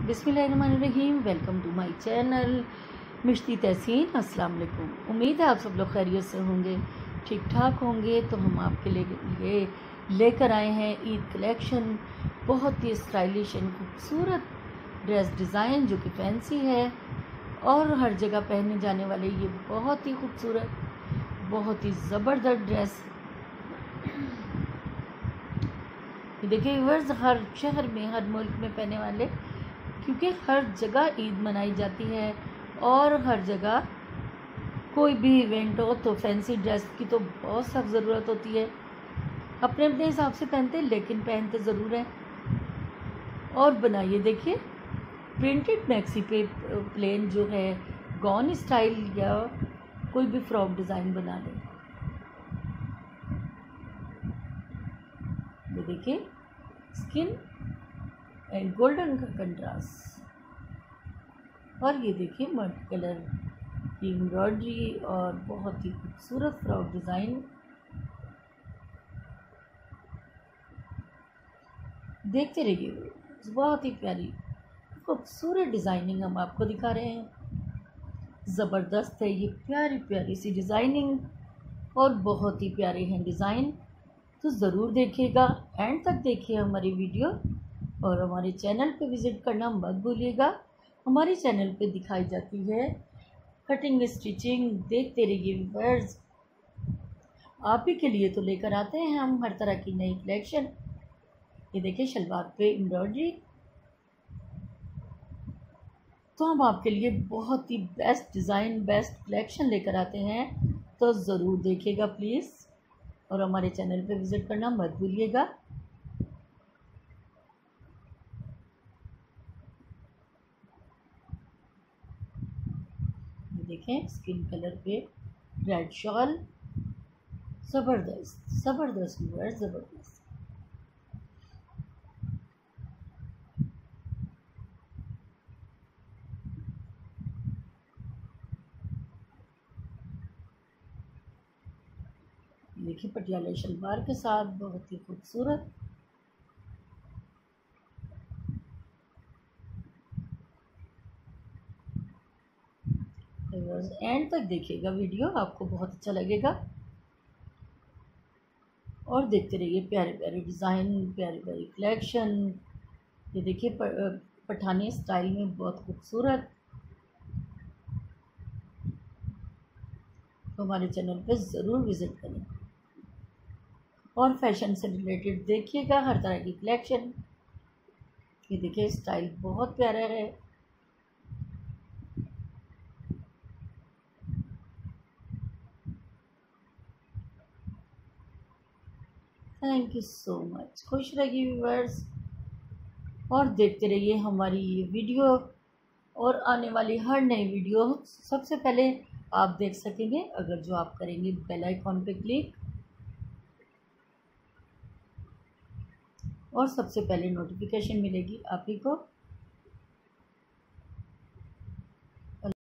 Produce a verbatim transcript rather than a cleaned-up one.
बिस्मिल्लाहिर्रहमानिर्रहीम। Welcome to my channel Mishti Tahseen. अस्सलाम वालेकुम। उम्मीद है आप सब लोग खैरियत से होंगे, ठीक ठाक होंगे। तो हम आपके लिए लेकर आए हैं ईद कलेक्शन। बहुत ही स्टाइलिश एंड खूबसूरत ड्रेस डिज़ाइन जो कि फैंसी है और हर जगह पहने जाने वाले ये बहुत ही खूबसूरत, बहुत ही ज़बरदस्त ड्रेस। ये देखिए व्यूअर्स, हर शहर में, हर मुल्क में पहने वाले, क्योंकि हर जगह ईद मनाई जाती है और हर जगह कोई भी इवेंट हो तो फैंसी ड्रेस की तो बहुत सख्त ज़रूरत होती है। अपने अपने हिसाब से पहनते हैं लेकिन पहनते ज़रूर हैं। और बनाइए देखिए प्रिंटेड मैक्सी पे प्लेन जो है गॉन स्टाइल या कोई भी फ्रॉक डिज़ाइन बना लें। ये देखिए स्किन एंड गोल्डन का कंट्रास्ट। और ये देखिए मल्टी कलर की एम्ब्रॉयडरी और बहुत ही खूबसूरत फ्रॉक डिज़ाइन। देखते रहिए, बहुत ही प्यारी खूबसूरत डिज़ाइनिंग हम आपको दिखा रहे हैं। ज़बरदस्त है ये प्यारी प्यारी सी डिज़ाइनिंग और बहुत ही प्यारे हैं डिज़ाइन। तो ज़रूर देखिएगा, एंड तक देखिए हमारी वीडियो और हमारे चैनल पे विज़िट करना मत भूलिएगा। हमारे चैनल पे दिखाई जाती है कटिंग स्टिचिंग। देखते रहिए व्यूअर्स, आप ही के लिए तो लेकर आते हैं हम हर तरह की नई कलेक्शन। ये देखिए शलवार पे एम्ब्रॉयडरी, तो हम आपके लिए बहुत ही बेस्ट डिज़ाइन, बेस्ट कलेक्शन लेकर आते हैं। तो ज़रूर देखिएगा प्लीज़, और हमारे चैनल पे विज़िट करना मत भूलिएगा। देखें स्किन कलर पे रेड शॉल, ज़बरदस्त ज़बरदस्त व्यूअर्स, ज़बरदस्त। देखिए पटियाला शलवार के साथ बहुत ही खूबसूरत। एंड तक देखिएगा वीडियो, आपको बहुत अच्छा लगेगा। और देखते रहिए प्यारे प्यारे डिज़ाइन, प्यारी प्यारी कलेक्शन। ये देखिए पठानी स्टाइल में बहुत खूबसूरत। तो हमारे चैनल पे ज़रूर विज़िट करें और फैशन से रिलेटेड देखिएगा हर तरह की कलेक्शन। ये देखिए स्टाइल बहुत प्यारा है। Thank you so much. खुश रहिए व्यूअर्स और देखते रहिए हमारी ये वीडियो और आने वाली हर नई वीडियो सबसे पहले आप देख सकेंगे अगर जो आप करेंगे बेल आइकॉन पे क्लिक, और सबसे पहले नोटिफिकेशन मिलेगी आप ही को।